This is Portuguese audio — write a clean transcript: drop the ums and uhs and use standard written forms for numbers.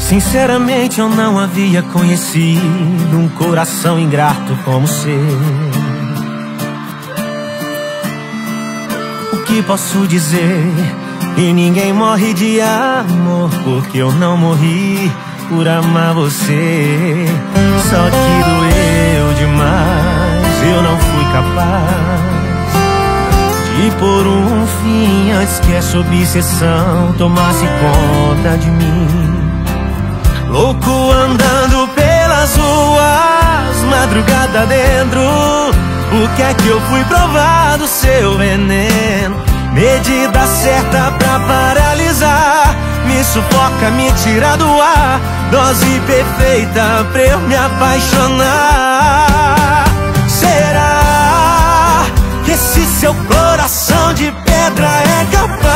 Sinceramente eu não havia conhecido um coração ingrato como o seu. O que posso dizer? E ninguém morre de amor, porque eu não morri por amar você. Só que doeu demais, eu não fui capaz de pôr um fim antes que essa obsessão tomasse conta de mim. Louco andando pelas ruas, madrugada dentro. O que é que eu fui provar do seu veneno? Medida certa pra paralisar, me sufoca, me tira do ar. Dose perfeita pra eu me apaixonar. Será que esse seu coração de pedra é capaz